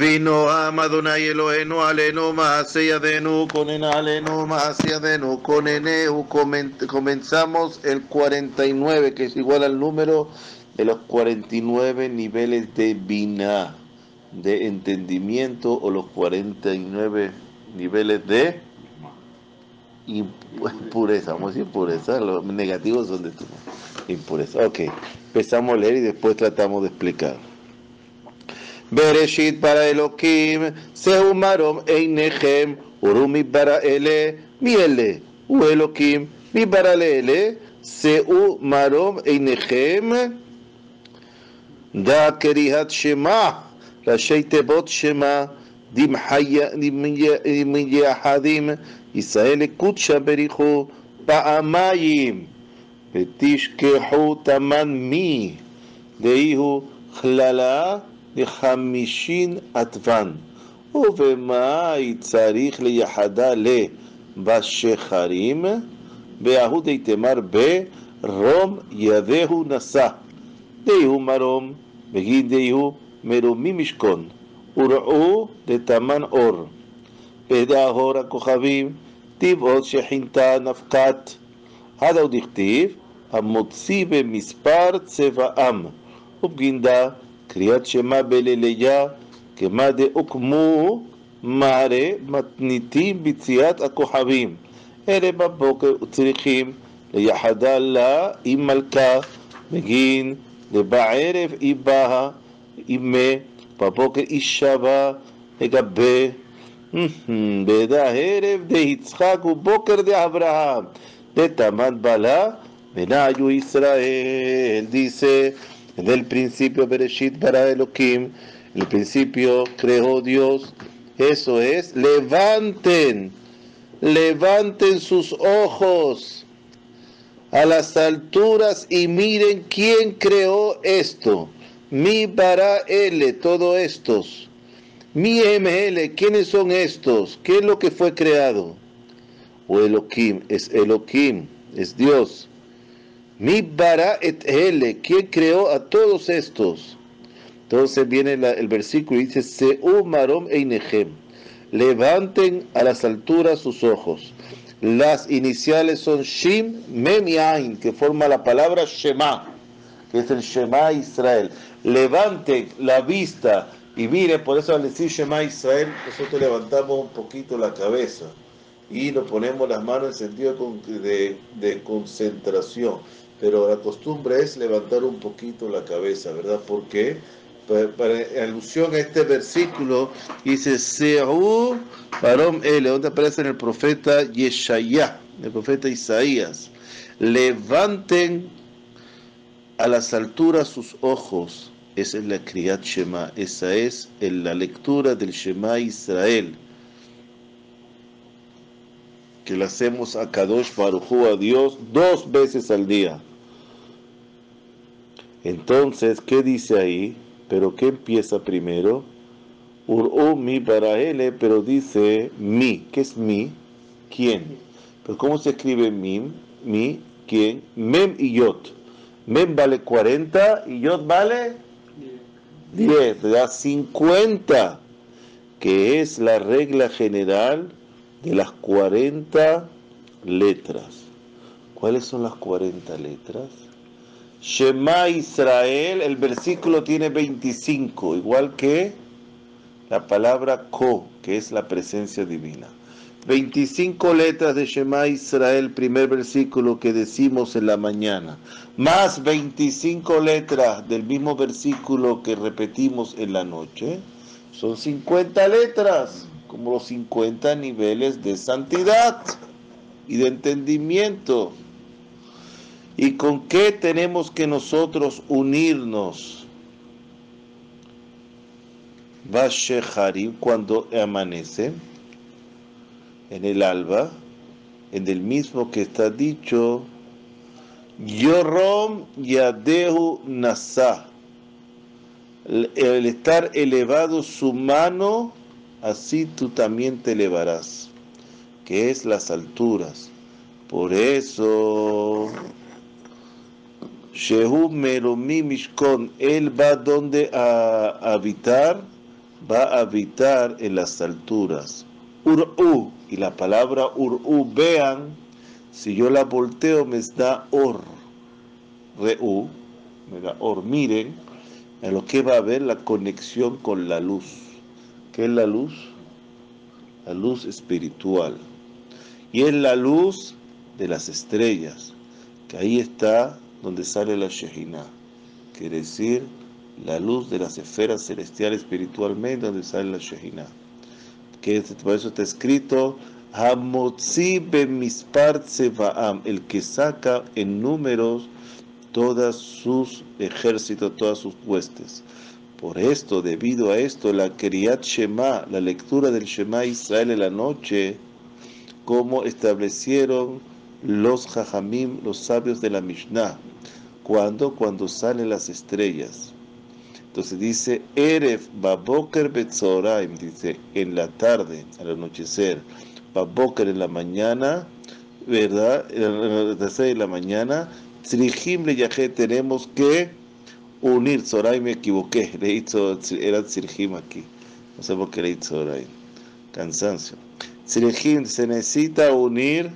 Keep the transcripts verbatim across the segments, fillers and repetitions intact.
Vino Amadonai Elohenu Alenu Maaseyadenu Konen Alenu Maaseyadenu Koneneu. Comenzamos el cuarenta y nueve, que es igual al número de los cuarenta y nueve niveles de Binah, de entendimiento, o los cuarenta y nueve niveles de impureza. Vamos a decir impureza, los negativos son de tu impureza. Ok, empezamos a leer y después tratamos de explicar. Bereshit bara Elokim, Seu marom einechem, Urumi bara ele, miele, U Elokim, mi bara leele, Seu marom einechem, Da kerihat shema, Rashei tebot shema, Dimyahadim, Israel kutsha berichu, Pa'amayim, Betishkehu taman mi, Deihu chlala, לחמישין עטבן, ובמה צריך ליחדה לבשחרים, באהוד איתמר ברום ידהו נשא, דהו מרום, בגין דהו מרומי משכון, וראו לתמן אור, בדהור הכוכבים, טבעות שחינתה נפקת, עד עוד הכתיב, המוציא במספר צבעם, ובגינדה, קריאת שמע בליליה, כמה דאוקמו מערה מתניתים בציאת הכוכבים. ערב בבוקר צריכים ליחדה לה עם מלכה, בגין לבערב איבה אימה, בבוקר אישבה לגבי, בדה ערב דיצחק ובוקר דאברהם, דתמן בלה, ונעיו ישראל, dice. En el principio, Bereshit bara Elohim, el principio creó Dios. Eso es, levanten, levanten sus ojos a las alturas y miren quién creó esto. Mi bara ele, todos estos. Mi ml, ¿quiénes son estos? ¿Qué es lo que fue creado? O Elohim, es Elohim, es Dios. Mi bara et ele, ¿quién creó a todos estos? Entonces viene la, el versículo y dice, Seu marom einechem, levanten a las alturas sus ojos. Las iniciales son Shim, Mem y Ain, que forma la palabra Shema, que es el Shema Israel. Levanten la vista y miren, por eso al decir Shema Israel, nosotros levantamos un poquito la cabeza y nos ponemos las manos en sentido de, de, de concentración. Pero la costumbre es levantar un poquito la cabeza, ¿verdad? ¿Por qué? Para, para alusión a este versículo, dice, Seu marom ele, donde aparece en el profeta Yeshaya, el profeta Isaías. Levanten a las alturas sus ojos. Esa es la Kriyat Shema, esa es la lectura del Shema Israel, que le hacemos a Kadosh Baruj Hu, a Dios, dos veces al día. Entonces, ¿qué dice ahí? ¿Pero qué empieza primero? Ur'u mi bara ele, pero dice mi. ¿Qué es mi? ¿Quién? ¿Pero cómo se escribe mi? Mi, ¿quién? Mem y Yot. Mem vale cuarenta y Yot vale diez, ¿verdad? cincuenta, que es la regla general de las cuarenta letras. ¿Cuáles son las cuarenta letras? Shema Israel, el versículo tiene veinticinco, igual que la palabra Ko, que es la presencia divina. veinticinco letras de Shema Israel, primer versículo que decimos en la mañana, más veinticinco letras del mismo versículo que repetimos en la noche, son cincuenta letras, como los cincuenta niveles de santidad y de entendimiento. ¿Y con qué tenemos que nosotros unirnos? Vasheharim, cuando amanece, en el alba, en el mismo que está dicho, Yorom Yadehu Nasa, el estar elevado su mano, así tú también te elevarás, que es las alturas. Por eso, Shehu Meromi Mishkon, él va donde a, a habitar va a habitar en las alturas. Ur'u, y la palabra ur'u, vean, si yo la volteo me da or, re'u, me da or, miren, en lo que va a haber la conexión con la luz. ¿Qué es la luz? La luz espiritual. Y es la luz de las estrellas, que ahí está donde sale la Shejina. Quiere decir, la luz de las esferas celestiales espiritualmente, donde sale la Shejina. Que por eso está escrito, Hamotzi bemispar tsevaam, el que saca en números todas sus ejércitos, todas sus huestes. Por esto, debido a esto, la Kriyat Shema, la lectura del Shema Israel en la noche, como establecieron los Jajamim, los sabios de la Mishnah, cuando cuando salen las estrellas. Entonces dice, Erev baboker betzoraim, dice, en la tarde, al anochecer, baboker en la mañana, ¿verdad? En la tercera de la mañana, tzrihim leyajet, tenemos que unir, Tzoraim me equivoqué, leí era tzrihim aquí, no sé por qué leí Tzoraim, cansancio. Tzrihim, se necesita unir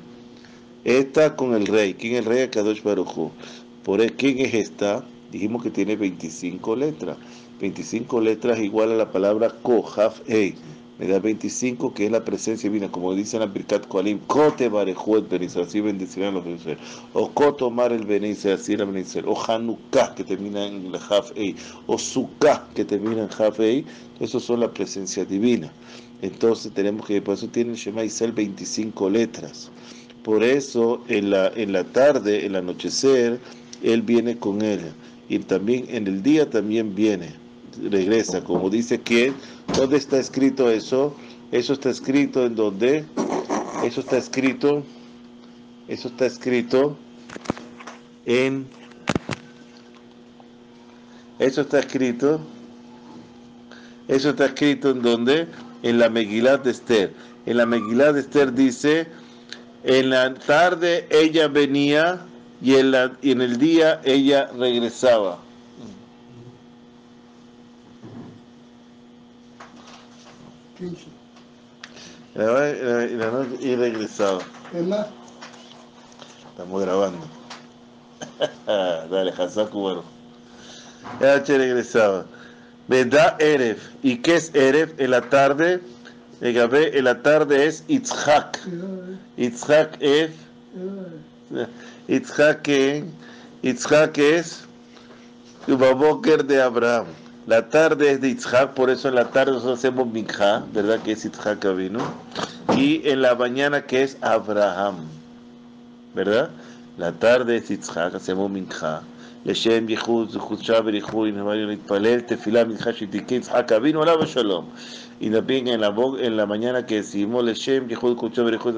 esta con el rey. ¿Quién es el rey? Akadosh Baruj Hu. Por él, ¿quién es esta? Dijimos que tiene veinticinco letras. veinticinco letras igual a la palabra Kohaf Ei. Me da veinticinco, que es la presencia divina, como dice en la Birkat Koalim, Kote Barejuet Benizrael, así bendecirán los Benizrael. O Kotomar el Benizrael, así era Benizrael. O Hanukkah, que termina en la Haf Ei. O Sukkah, que termina en Haf Ei. Esos son la presencia divina. Entonces tenemos que, por eso tiene el Shema Israel veinticinco letras. Por eso en la, en la tarde, el anochecer, él viene con él. Y también en el día también viene, regresa, como dice que, ¿dónde está escrito eso? Eso está escrito en donde, eso está escrito, eso está escrito en, eso está escrito, eso está escrito en donde, en la Megilat de Esther. En la Megilat de Esther dice, en la tarde ella venía y en, la, y en el día ella regresaba. Y, la, y, la noche, y regresaba. Estamos grabando. Dale, Hazaku, bueno. La noche regresaba. ¿Verdad? Erev. ¿Y qué es Erev? En la tarde. En la tarde es Itzhak. Itzhak es. Itzhak, Itzhak es Baboker de Abraham. La tarde es de Itzhak, por eso en la tarde nosotros hacemos Minja, ¿verdad? Que es Itzhak Avinu. Y en la mañana que es Abraham, ¿verdad? La tarde es Itzhak, hacemos Minja. Leshem Yehud, Zuchá Berichu, y nos Nitpalel, Tefilá, Minja, Shitike, Itzhak Avinu, Alaba Shalom. Y también en la, en la mañana que decimos Leshem Yehud, Zuchá Berichu,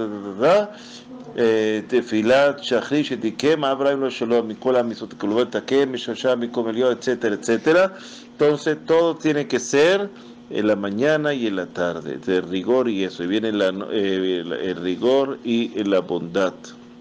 Tefilat, Shachri, Shetikem, Abraham, Lo Shalom, Mikola, Misotekulubet, Takem, Mishosha, Mikomelió, etcétera, etcétera. Entonces, todo tiene que ser en la mañana y en la tarde, de rigor y eso. Y viene la, eh, el, el rigor y la bondad.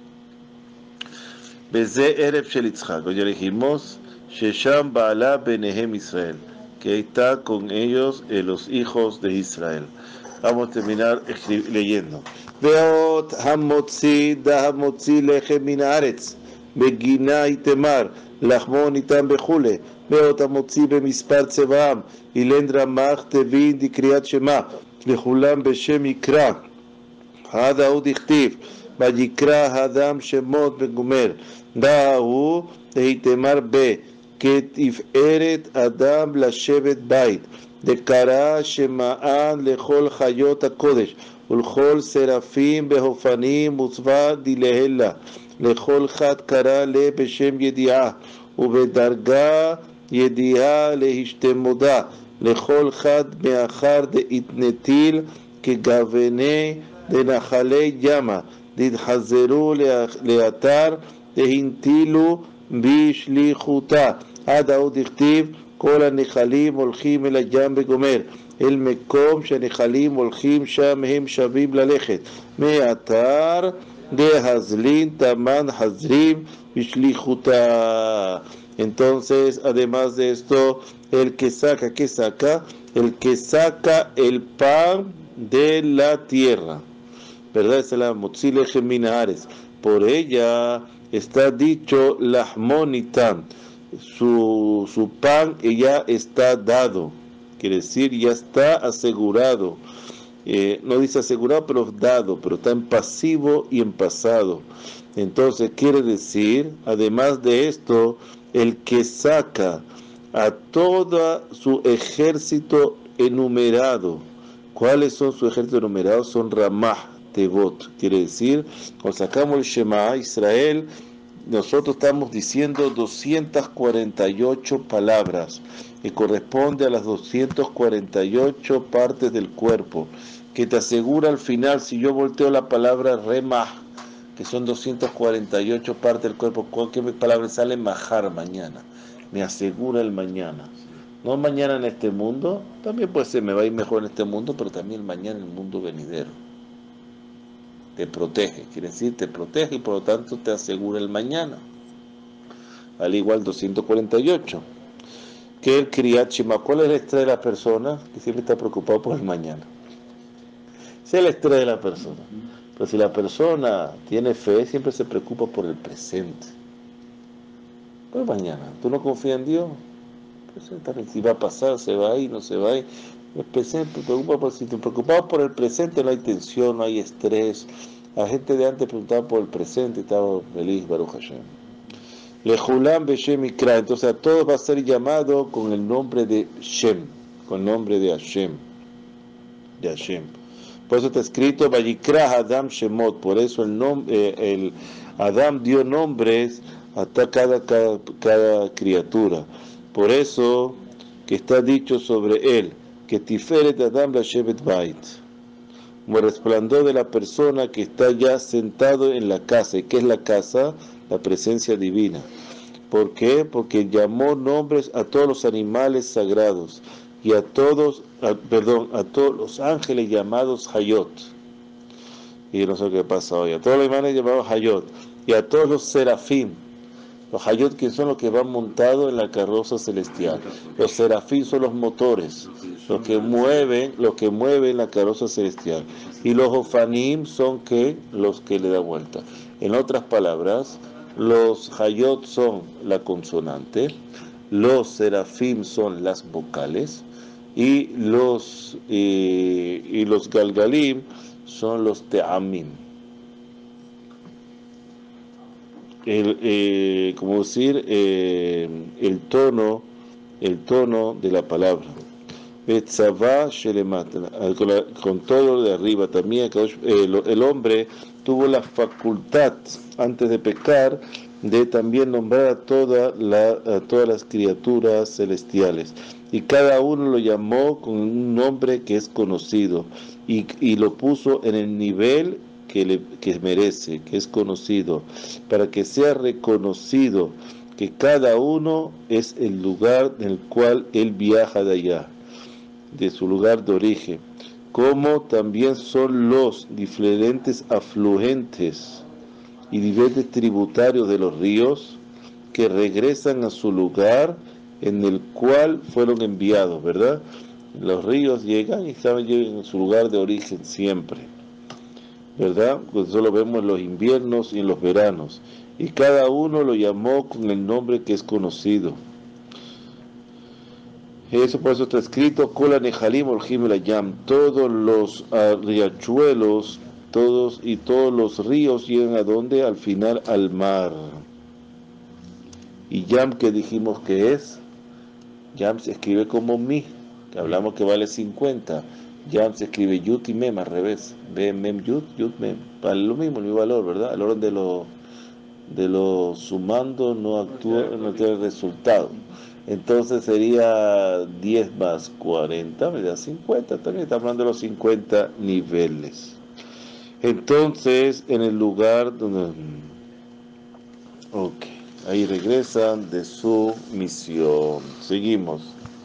Beze Erev Shel Yitzhak. Hoy ya dijimos, Shesham Baala Benehem Israel, que ahí está con ellos eh, los hijos de Israel. Vamos a terminar leyendo. Veot hamotzi da hamotzi lechem min haaretz beginá itemar לחמון איתם בחולה, מאות המוציא במספר צבעם, אילן רמח תבין דקריאת שמע, לכולם בשם יקרא, עד ההוא דכתיב, ויקרא האדם שמות בגומר, דא הוא להיתמר ב, כתפארת אדם לשבת בית, דקרא שמען לכל חיות הקודש, ולכל סרפים בהופנים וצבא דילהלה, לכל חד קרא לה בשם ידיעה, ובדרגה ידיעה להשתמודה, לכל חד מאחר דאתנטיל כגווני דנחלי ימה, דתחזרו לאתר דהנטילו בשליחותה. עד ההוא דכתיב, כל הנחלים הולכים אל הים וגומר, אל מקום שהנחלים הולכים שם הם שווים ללכת, מאתר דהזלין תמן חזרים בשליחותה. Entonces, además de esto, el que saca, que saca, el que saca el pan de la tierra, ¿verdad? Esa es la Motzile Geminares. Por ella está dicho Lahmonitam, su, su pan ya está dado, quiere decir, ya está asegurado. Eh, no dice asegurado, pero dado, pero está en pasivo y en pasado. Entonces quiere decir, además de esto, el que saca a todo su ejército enumerado. ¿Cuáles son sus ejércitos enumerados? Son Ramah, Tevot. Quiere decir, cuando sacamos el Shema Israel, nosotros estamos diciendo doscientas cuarenta y ocho palabras, que corresponde a las doscientas cuarenta y ocho partes del cuerpo, que te asegura al final, si yo volteo la palabra Remah, que son doscientas cuarenta y ocho partes del cuerpo, ¿qué palabra sale? Mahar, mañana, me asegura el mañana. No mañana en este mundo, también puede ser, me va a ir mejor en este mundo, pero también mañana en el mundo venidero. Te protege, quiere decir, te protege y por lo tanto te asegura el mañana. Al igual doscientos cuarenta y ocho. Que el Kriyat Shema, ¿cuál es el estrés de la persona? Que siempre está preocupado por el mañana. Ese es el estrés de la persona. Pero si la persona tiene fe, siempre se preocupa por el presente. Pues mañana, ¿tú no confías en Dios? Pues, si va a pasar, se va a ir, no se va a ir. El presente, preocupa por, si te preocupas por el presente, no hay tensión, no hay estrés. La gente de antes preguntaba por el presente y estaba feliz, Baruch Hashem. Lejulam Beshem Ikra, entonces a todos va a ser llamado con el nombre de Shem, con el nombre de Hashem, de Hashem. Por eso está escrito Vayikra Adam Shemot, por eso el nombre, eh, el Adam dio nombres a cada, cada, cada criatura. Por eso que está dicho sobre él, que Tiferet Adam la Shevet Bait, como el resplandor de la persona que está ya sentado en la casa. ¿Y qué es la casa? La presencia divina. ¿Por qué? Porque llamó nombres a todos los animales sagrados y a todos, a, perdón, a todos los ángeles llamados Hayot. Y no sé qué pasa hoy. A todos los animales llamados Hayot y a todos los serafín. Los Hayot, que son los que van montados en la carroza celestial. Los serafín son los motores, los que mueven, los que mueven la carroza celestial. Y los ofanim son que los que le dan vuelta. En otras palabras, los Hayot son la consonante, los serafim son las vocales y los eh, y los galgalim son los teamim. El, eh, como decir, eh, el tono, el tono de la palabra. Con todo lo de arriba también, el, el hombre tuvo la facultad, antes de pecar, de también nombrar a, toda la, a todas las criaturas celestiales. Y cada uno lo llamó con un nombre que es conocido, y, y lo puso en el nivel que, le, que merece, que es conocido, para que sea reconocido que cada uno es el lugar en el cual él viaja de allá, de su lugar de origen, como también son los diferentes afluentes y diferentes tributarios de los ríos que regresan a su lugar en el cual fueron enviados, ¿verdad? Los ríos llegan y saben, llegan a su lugar de origen siempre, ¿verdad? Pues eso lo vemos en los inviernos y en los veranos, y cada uno lo llamó con el nombre que es conocido. Eso por eso está escrito, Kola Nehalim Orjim Layam, todos los uh, riachuelos, todos y todos los ríos llegan a donde, al final al mar. Y Yam, que dijimos que es, Yam se escribe como Mi, que hablamos que vale cincuenta. Yam se escribe Yut y Mem al revés, B, Mem, Yut, Yut, Mem, vale lo mismo, el mismo valor, ¿verdad? El orden de los de los sumando no actúa, no tiene resultado. Entonces sería diez más cuarenta, me da cincuenta, también está hablando de los cincuenta niveles. Entonces, en el lugar donde... Ok, ahí regresan de su misión. Seguimos.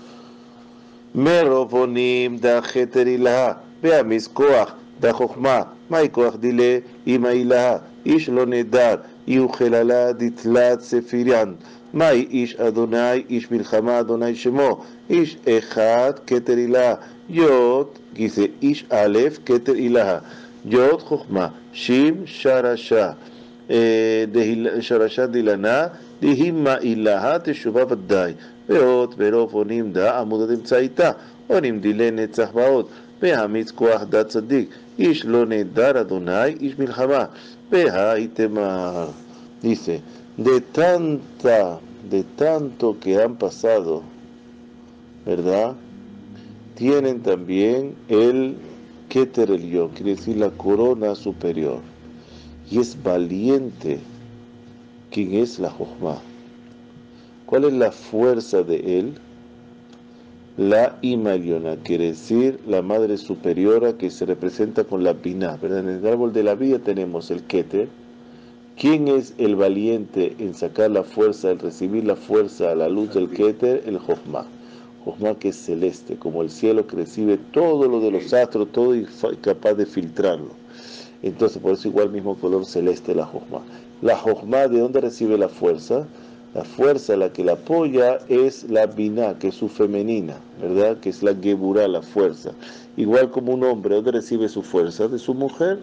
Merovonim da heterilaha, vea mis koach da chokhma, mai koach dile imailaha, ish lo nedar, iuchelala ditlat sefirian, Mai ish Adonai, ish milchama Adonai shemo, ish echad keter ilah, yod, dice ish alef keter ilah, yod chokhma, shim sharasha, sharasha dilana, dihimma ilaha teshuva vaddai, veot verov onim da amudat emtzaita, onim dile netzach baot, vehamitz koach dat tzadik, ish lo nedar Adonai, ish milchama, veha itemar. Dice, de tanta, de tanto que han pasado, ¿verdad? Tienen también el Keter Elyon, quiere decir la corona superior. Y es valiente. ¿Quién es la Jochma? ¿Cuál es la fuerza de él? La Ima Eliona, quiere decir la madre superiora que se representa con la Binah, ¿verdad? En el árbol de la vida tenemos el Keter. ¿Quién es el valiente en sacar la fuerza, en recibir la fuerza a la luz del Keter? El Jochma. Jochma que es celeste, como el cielo que recibe todo lo de los astros, todo y capaz de filtrarlo. Entonces, por eso igual mismo color celeste la Jochma. La Jochma, ¿de dónde recibe la fuerza? La fuerza, la que la apoya, es la Binah, que es su femenina, ¿verdad? Que es la Geburah, la fuerza. Igual como un hombre, ¿dónde recibe su fuerza? De su mujer.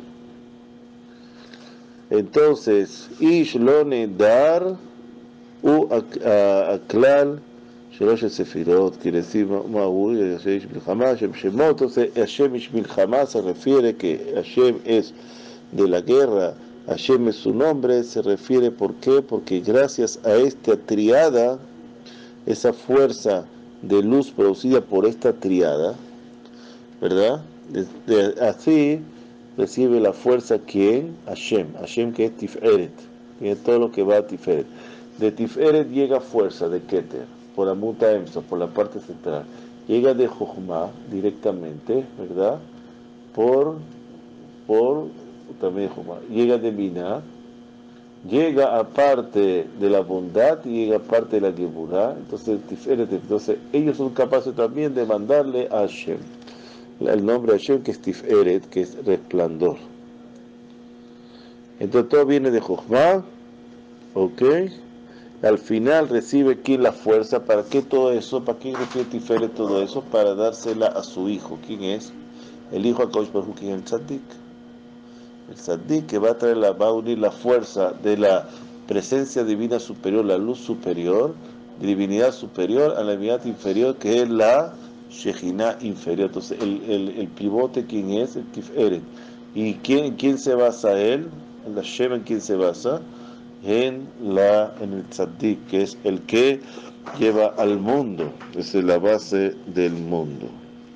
Entonces, ish lo nedar u aklal shelosh sefirot, quiere decir ma'u Hashem milchama, Hashem shemot. Entonces Hashem ish milchama se refiere que Hashem es de la guerra, Hashem es su nombre, se refiere ¿por qué? Porque gracias a esta triada, esa fuerza de luz producida por esta triada, ¿verdad? De, de, así recibe la fuerza ¿quién? Hashem, Hashem que es Tiferet, tiene todo lo que va a Tiferet. De Tiferet llega fuerza de Keter, por Amuta Emso, por la parte central. Llega de Jochma directamente, ¿verdad? Por, por, también Jochma. Llega de Binah, llega aparte de la bondad y llega aparte de la Geburah. Entonces Tiferet, entonces ellos son capaces también de mandarle a Hashem el nombre de Hashem, que es Tiferet, que es resplandor. Entonces todo viene de Jochma, ¿ok? Al final recibe ¿quién la fuerza? ¿Para qué todo eso? ¿Para qué recibe Tiferet todo eso? Para dársela a su hijo. ¿Quién es? El hijo HaKadosh Baruj Hu, ¿quién es el Tzadik? El Tzadik que va a traer la, va a unir la fuerza de la presencia divina superior, la luz superior, divinidad superior a la divinidad inferior, que es la Shejina inferior. Entonces el, el, el pivote ¿quién es? El Tiferet. ¿Y quién, quién se basa él? El Hashem, ¿en quién se basa? En, la, en el Tzadik, que es el que lleva al mundo. Esa es la base del mundo.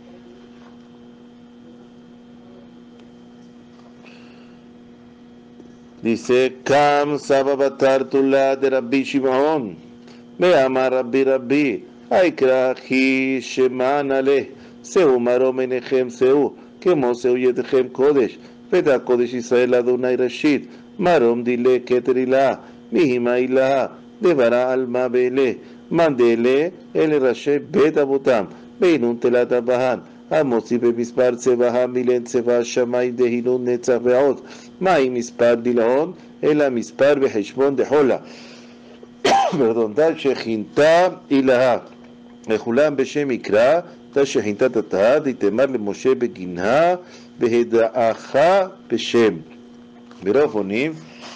Dice Kam Sababatar Tula de Rabbi Shimon Me ama Rabbi Rabbi Aikra Hi Sheman Ale Seu Maro Menechem Seu Kemo Seu Yedechem Kodesh Veda Kodesh Israel Adonai Rashid Marom Dile Keterila Mihima Ilaha Devara Alma Bele Mandele El Rashe Beta Butam Beinun Telata Bahan המוציא במספר צבעה מילן צבע השמיים דהינון נצח ועוד. מהי מספר דילאון? אלא מספר בחשבון דחולה. פרדון, שכינתה אילהה. לכולם בשם יקרא, תה שכינתה תתה, דתאמר למשה בגינהה, והדעך בשם. ברוב עונים,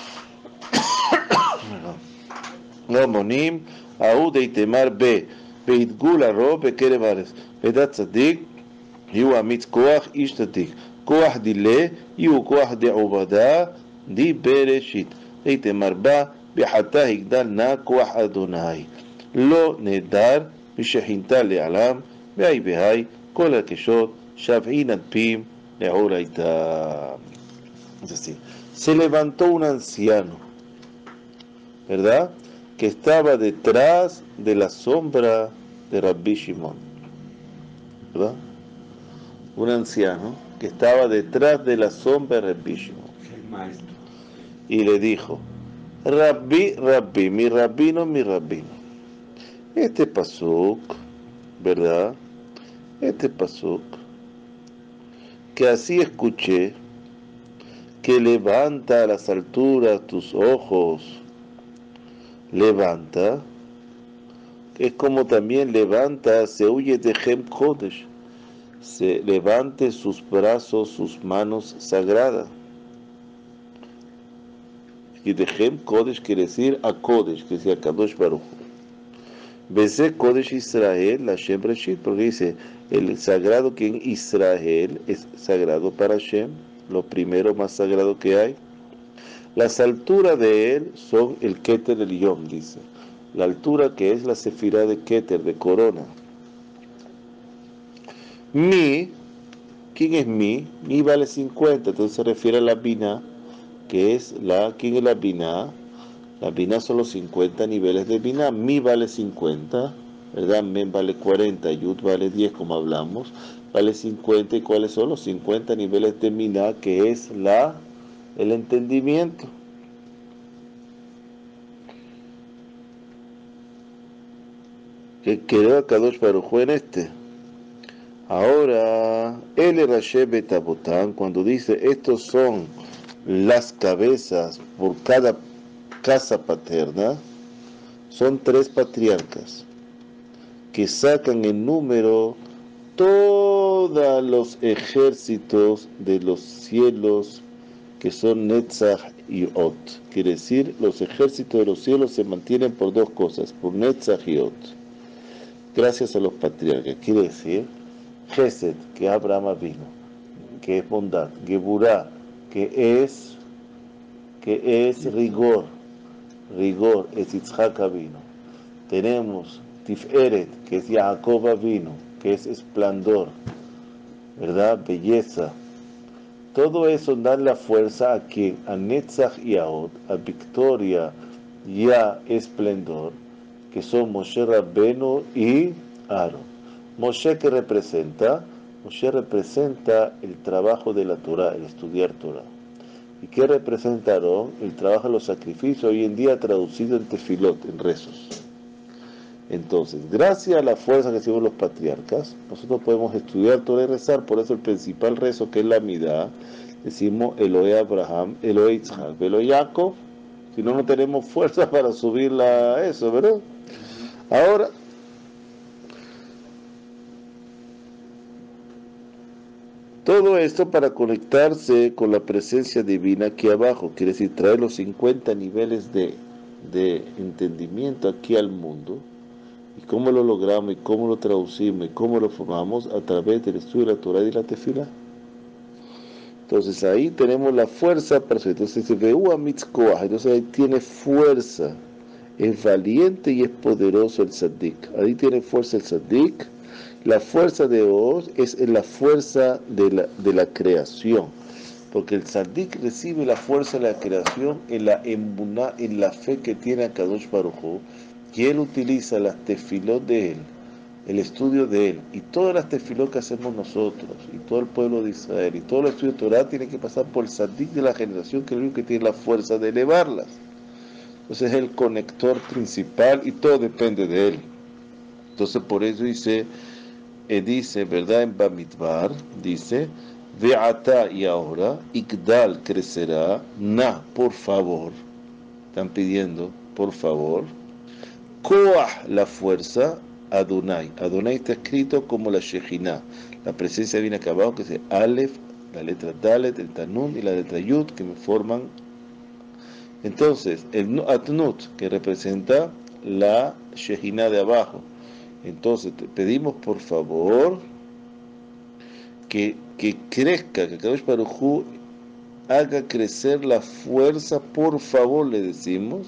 לא מונים, ההוא דתאמר ב, והדגו לרוב בקרב הארץ. ודת צדיק, יהיו אמיץ כוח איש צדיק, כוח דילה, יהיו כוח דעובדה, די בראשית. דתאמר בה, בחטא הגדל נא כוח אדוני. לא נהדר משכינתה לעלם, והי והי, כל הקשות, שבעי נדפים, לעול הייתה. Es así. Se levantó un anciano, ¿verdad? Que estaba detrás de la sombra de Rabbi Shimon, ¿verdad? Un anciano que estaba detrás de la sombra de Rabbi Shimon. Y le dijo, Rabbi, Rabbi, mi rabino, mi rabino. Este pasuk, ¿verdad? Este pasuk, que así escuché, que levanta a las alturas tus ojos, levanta, es como también levanta, se huye de Hem Kodesh, se levante sus brazos, sus manos sagradas. Y de Hem Kodesh quiere decir a Kodesh, que decía Kadosh Baruch. Bese Kodesh Israel, la Shem Reshit, porque dice, el sagrado que en Israel es sagrado para Shem, lo primero más sagrado que hay. Las alturas de él son el Keter del Yom, dice. La altura que es la sefirá de Keter, de corona. Mi, ¿quién es mi? Mi vale cincuenta, entonces se refiere a la Binah, que es la, ¿quién es la Binah? La Binah son los cincuenta niveles de Binah. Mi vale cincuenta, ¿verdad? Men vale cuarenta, Yud vale diez, como hablamos. Vale cincuenta, ¿y cuáles son los cincuenta niveles de Binah? Que es la, el entendimiento. Que quedó a Kadosh Baruj Hu en este. Ahora, el Rashi Betabotán, cuando dice, estos son las cabezas por cada casa paterna, son tres patriarcas que sacan en número todos los ejércitos de los cielos que son Netzach y Ot. Quiere decir, los ejércitos de los cielos se mantienen por dos cosas, por Netzach y Ot. Gracias a los patriarcas. Quiere decir, Gesed, que Abraham vino, que es bondad, Geburah, que es, que es rigor, rigor, es Yitzhak vino. Tenemos Tiferet, que es Jacob vino, que es esplendor, ¿verdad? Belleza. Todo eso da la fuerza a quien, a Netzach y a Od, a victoria y a esplendor, que son Moshe Rabbenu y Aarón. Moshe, que representa, Moshe representa el trabajo de la Torah, el estudiar Torah. ¿Y qué representa Aarón? El trabajo de los sacrificios, hoy en día traducido en tefilot, en rezos. Entonces, gracias a la fuerza que hicimos los patriarcas, nosotros podemos estudiar Torah y rezar. Por eso el principal rezo, que es la Midá, decimos Elohe Abraham, Elohe Yitzhak, Elohe Jacob. Si no, no tenemos fuerza para subirla a eso, ¿verdad? Ahora, todo esto para conectarse con la presencia divina aquí abajo, quiere decir traer los cincuenta niveles de, de entendimiento aquí al mundo. ¿Y cómo lo logramos? ¿Y cómo lo traducimos? ¿Y cómo lo formamos? A través del estudio de la Torah y la Tefilá. Entonces ahí tenemos la fuerza para eso. Entonces se ve entonces ahí tiene fuerza, es valiente y es poderoso el Tzaddik. Ahí tiene fuerza el Tzaddik. La fuerza de Oz es la fuerza de la, de la creación, porque el Tzaddik recibe la fuerza de la creación en la embuná, en la fe que tiene a Kadosh Baruj Hu, que él utiliza las tefilot de él, el estudio de él, y todas las tefilot que hacemos nosotros, y todo el pueblo de Israel, y todo el estudio de Torah tiene que pasar por el Tzaddik de la generación, que es el único que tiene la fuerza de elevarlas. Entonces es el conector principal y todo depende de él. Entonces por eso dice, eh, dice, ¿verdad? En Bamidbar, dice, Ve'ata, y ahora, Igdal, crecerá, Na, por favor, están pidiendo, por favor, Koah, la fuerza, Adonai. Adonai está escrito como la Shejinah, la presencia divina acá abajo, que es Aleph, la letra Dalet, el Tanun y la letra Yud, que me forman. Entonces, el Atnut, que representa la Shejinah de abajo. Entonces, te pedimos por favor que, que crezca, que Kadosh Baruj Hu haga crecer la fuerza, por favor, le decimos,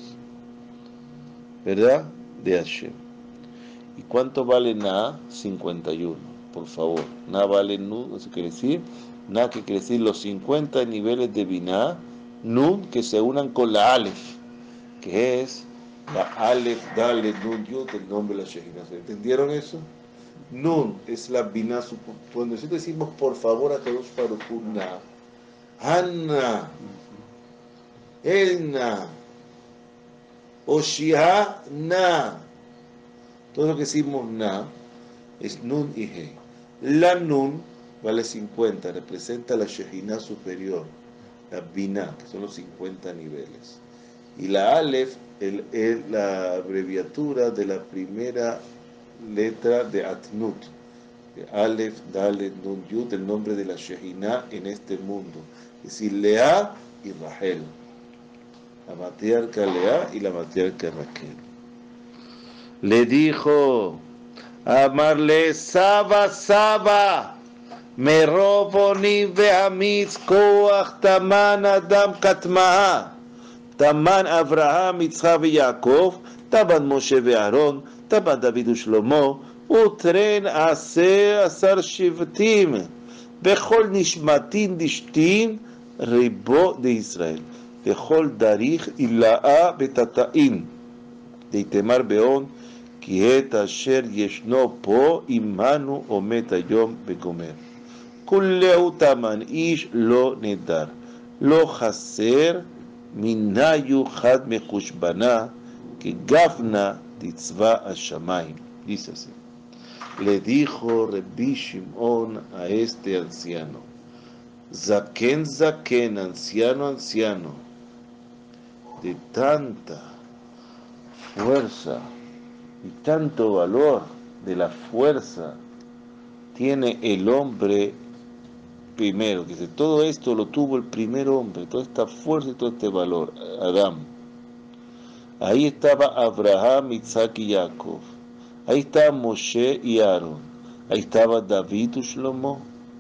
¿verdad? De Hashem. ¿Y cuánto vale Na? cincuenta y uno, por favor. Na vale Nun, eso quiere decir, Na que quiere decir los cincuenta niveles de Binah, Nun que se unan con la Aleph, que es la Aleph, Dalet, Nun, Yud, el nombre de la Shejinah. ¿Entendieron eso? Nun es la Binah. Cuando nosotros decimos por favor a Kadosh Baruj Hu, Na, Hanna, Elna, Oshia, Na. Todo lo que decimos Na es Nun y He. La Nun vale cincuenta, representa la Shejinah superior, la Binah, que son los cincuenta niveles. Y la Aleph el, es la abreviatura de la primera letra de Atnut. De Aleph, Dalet, Nun, Yud, el nombre de la Shehinah en este mundo. Es decir, Lea y Rahel. La matriarca Lea y la matriarca Raquel. Le dijo, amarle, Saba, Saba, me robo ni veamitz koach taman adam katmaha. Taman Abraham, Yitzhak ויעקב, taban Moshe ואהרון, taban David ושלמה, ותרן עשר עשר שבטים, בכל נשמתין דשתין, ריבו דישראל, בכל דריך אילאה בתתאין, דתמר באון, כי את אשר ישנו פה עמנו עומד היום וגומר. כולהו תמן, איש לא נדר, לא חסר, מינה יוחד מחושבנה, כגפנה דצבא השמיים. Dice así. Le dijo Rabbi Shimon a este anciano, Zaken, Zaken, anciano, anciano, de tanta fuerza y tanto valor de la fuerza tiene el hombre primero, que dice, todo esto lo tuvo el primer hombre, toda esta fuerza y todo este valor, Adán. Ahí estaba Abraham, Isaac y Jacob. Ahí estaba Moshe y Aarón. Ahí estaba David y Shlomo.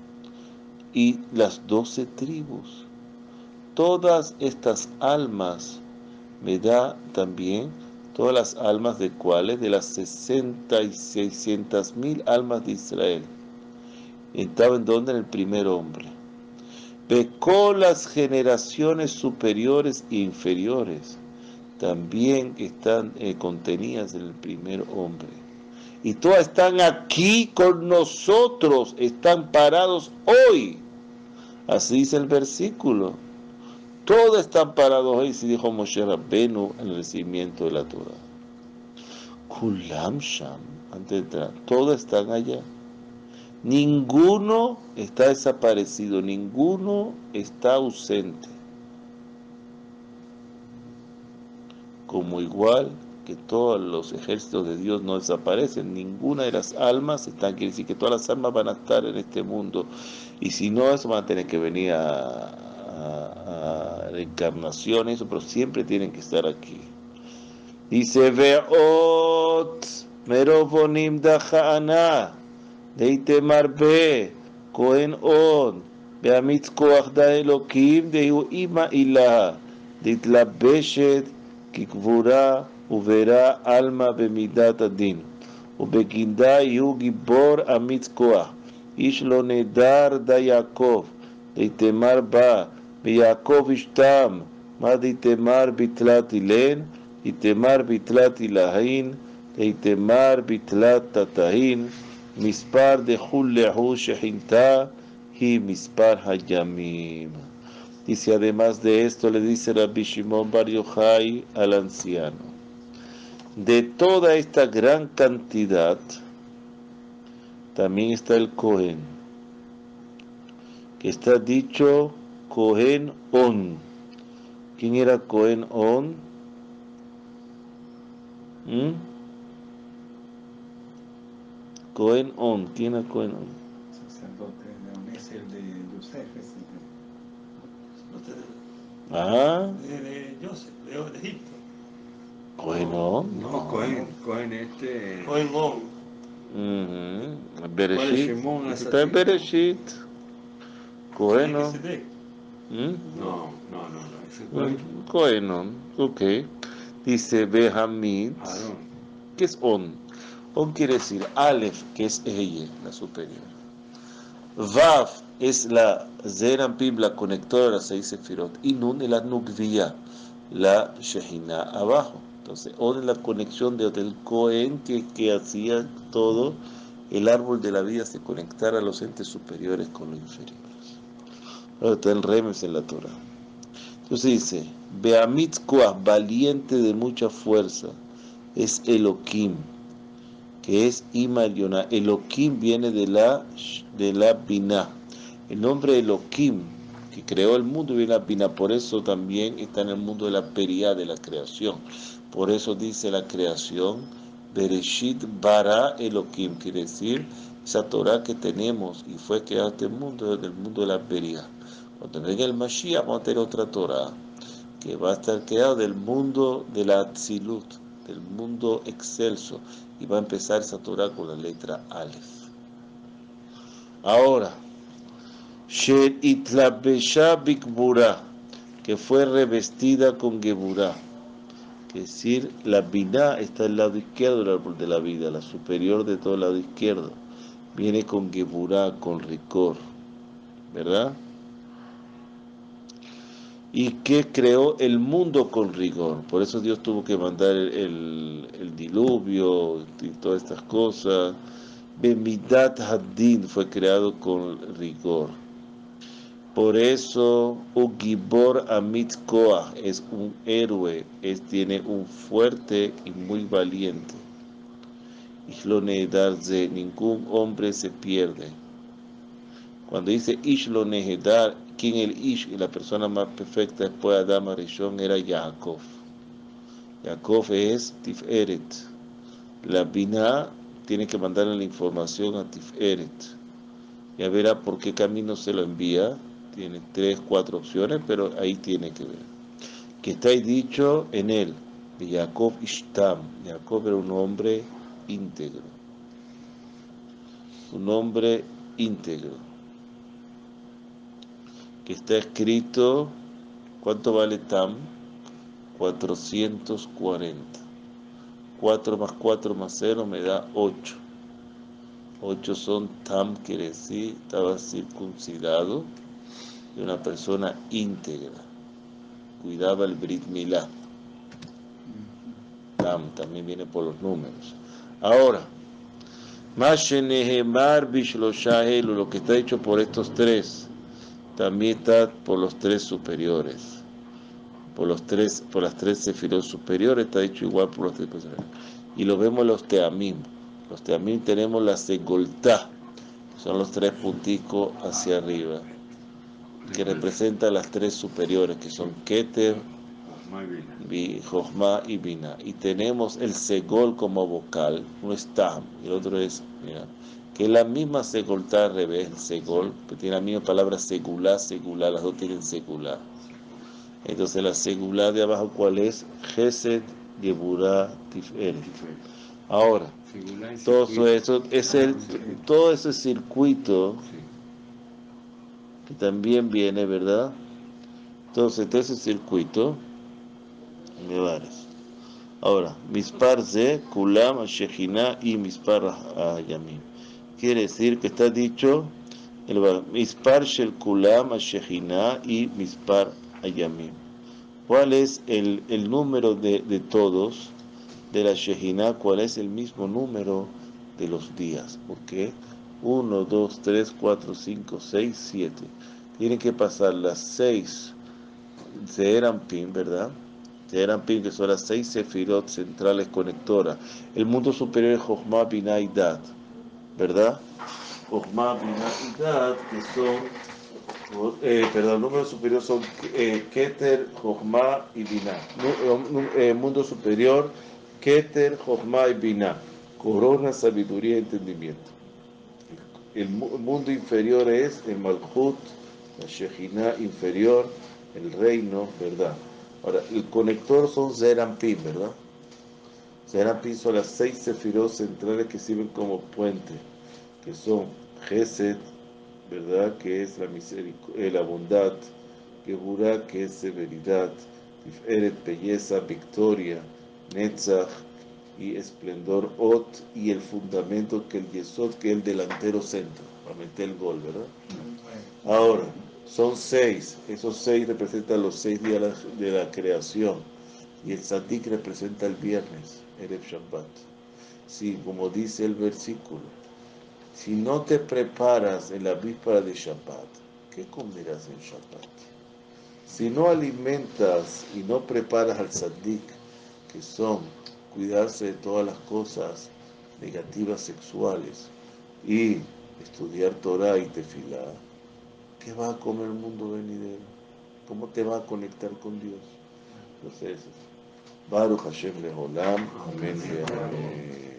Y las doce tribus. Todas estas almas me da también, todas las almas de cuáles, de las sesenta y seiscientas mil almas de Israel. Estaba en donde en el primer hombre. Pecó las generaciones superiores e inferiores, también están eh, contenidas en el primer hombre. Y todas están aquí con nosotros, están parados hoy. Así dice el versículo. Todos están parados hoy, se dijo Moshe Rabbenu en el recibimiento de la Torah. Kulam Sham, antes de entrar, todos están allá. Ninguno está desaparecido, ninguno está ausente. Como igual que todos los ejércitos de Dios no desaparecen, ninguna de las almas están, quiere decir que todas las almas van a estar en este mundo. Y si no, eso van a tener que venir a, a, a reencarnación, eso, pero siempre tienen que estar aquí. Dice, Ve'ot merovonim dacha'ana. דאיתמר בה, כהן און, באמיץ כוח דה אלוקים, דהיו אימא אילה, דתלבשת כגבורה וברא עלמא במידת הדין, ובגינדה יהיו גיבור אמיץ כוח, איש לא נדר דה יעקב, דאיתמר בה, ביעקב ישתם, מה דאיתמר בתלת אילן, דאיתמר בתלת אילהין, דאיתמר בתלת תתהין, Mispar de Hullehu Shehinta y Mispar Hayamim. Dice, además de esto, le dice Rabbi Shimon Bar Yochai al anciano, de toda esta gran cantidad, también está el Cohen, que está dicho Cohen On. ¿Quién era Cohen On? ¿Mm? Cohen On, ¿quién es Cohen On? Sacerdote de On, es el de Yosef, es el de... Ah, de, de Joseph, de, de Egipto. Cohen On. No, no, Cohen, Cohen este... Cohen On. Uh-huh. Bereshit. Shimon es Está en así. Bereshit. Cohen On. Melquisedec. ¿Mm? No, no, no, no, ese es Cohen. Cohen On, ok. Dice Behamid. Aarón. ¿Qué es On? On quiere decir Aleph, que es ella, la superior. Vav es la Zerampim, la conectora de las seis sefirot. Y Nun es la Nukvia, la Shehinah abajo. Entonces, On es la conexión de, del Cohen que, que hacía todo el árbol de la vida se conectara a los entes superiores con los inferiores. Ahora está el Remes en la Torah. Entonces dice, Beamitzkoah, valiente de mucha fuerza, es Elohim, que es Imariona. Elohim viene de la, de la Binah. El nombre Elohim que creó el mundo y viene la Bina. Por eso también está en el mundo de la Periá, de la creación. Por eso dice la creación, Bereshit bara Elohim, quiere decir, esa Torah que tenemos y fue creado este mundo, del mundo de la Periá. Cuando venga el Mashiach, vamos a tener otra Torah, que va a estar creado del mundo de la Atzilut, del mundo excelso, y va a empezar esa Torah con la letra Aleph. Ahora, Shel Itlabesha Bikbura, que fue revestida con Geburah, que es decir, la Binah está al lado izquierdo del árbol de la vida, la superior de todo el lado izquierdo, viene con Geburah, con rigor, ¿verdad? Y que creó el mundo con rigor, por eso Dios tuvo que mandar el, el, el diluvio y todas estas cosas. Bemidat Haddin fue creado con rigor. Por eso, Ugibor Amit Koach es un héroe, es, tiene un fuerte y muy valiente. Ishlonehedar, ningún hombre se pierde. Cuando dice Ishlonehedar, ¿quién el Ish? Y la persona más perfecta después de Adán Arishon era Yaakov. Yaakov es Tiferet. La Binah tiene que mandarle la información a Tiferet. Ya verá por qué camino se lo envía. Tiene tres, cuatro opciones, pero ahí tiene que ver. Que está ahí dicho en él, de Jacob Ishtam. Jacob era un hombre íntegro. Un hombre íntegro. Que está escrito, ¿cuánto vale Tam? cuatrocientos cuarenta. cuatro más cuatro más cero me da ocho. ocho son Tam, quiere decir, estaba circuncidado. De una persona íntegra, cuidaba el Brit Milá. Tam también viene por los números. Ahora, Mashenehemar Bishloshaelu, lo que está hecho por estos tres, también está por los tres superiores. Por los tres, por las tres sefirot superiores está hecho igual por los tres superiores. Y lo vemos en los Teamim. Los Teamim tenemos la Segoltá, que son los tres punticos hacia arriba, que representan las tres superiores, que son Keter, Jochma y Bina. Y tenemos el Segol como vocal, uno es Tam, y el otro es, mira, que es la misma Segoltá al revés, el Segol, que tiene la misma palabra Segulá, Segulá, las dos tienen Segulá. Entonces la Segulá de abajo, ¿cuál es? Gesed, Geburah, Tiferet. Ahora, todo eso, es el, todo ese circuito que también viene, ¿verdad? Entonces, todo ese circuito, me vares. Ahora, Mispar Ze, Kulam, Shejina y Mispar Yamim. Quiere decir que está dicho, el Mispar Shel Kulam, Shejina y Mispar Yamim. ¿Cuál es el, el número de, de todos de la Shejina? ¿Cuál es el mismo número de los días? Porque uno, dos, tres, cuatro, cinco, seis, siete. Tienen que pasar las seis Zeerampim, ¿verdad? Zeerampim, que son las seis sefirot centrales conectoras. El mundo superior es Jochma, Binah y Dat, ¿verdad? Jochma, Binah y Dat, que son, eh, perdón, el número superior son eh, Keter, Jochma y Binah. Eh, mundo superior, Keter, Jochma y Binah. Corona, sabiduría y entendimiento. El mundo inferior es el Malchut, la Shejina inferior, el reino, ¿verdad? Ahora, el conector son Zeerampim, ¿verdad? Zeerampim son las seis sefirot centrales que sirven como puente, que son Gesed, ¿verdad? Que es la misericordia, la bondad, Geburah, que es severidad, Tiferet, belleza, victoria, Netzach y esplendor, Ot, y el fundamento, que el Yesod, que es el delantero centro, para meter el gol, ¿verdad? Ahora, son seis, esos seis representan los seis días de la, de la creación, y el Tzadik representa el viernes, Erev Shabbat. Sí, como dice el versículo, si no te preparas en la víspera de Shabbat, ¿qué comerás en Shabbat? Si no alimentas y no preparas al Tzadik, que son cuidarse de todas las cosas negativas sexuales y estudiar Torah y Tefilá, ¿qué va a comer el mundo venidero? ¿Cómo te va a conectar con Dios? Entonces, Baruch Hashem Leolam, amén. y amén.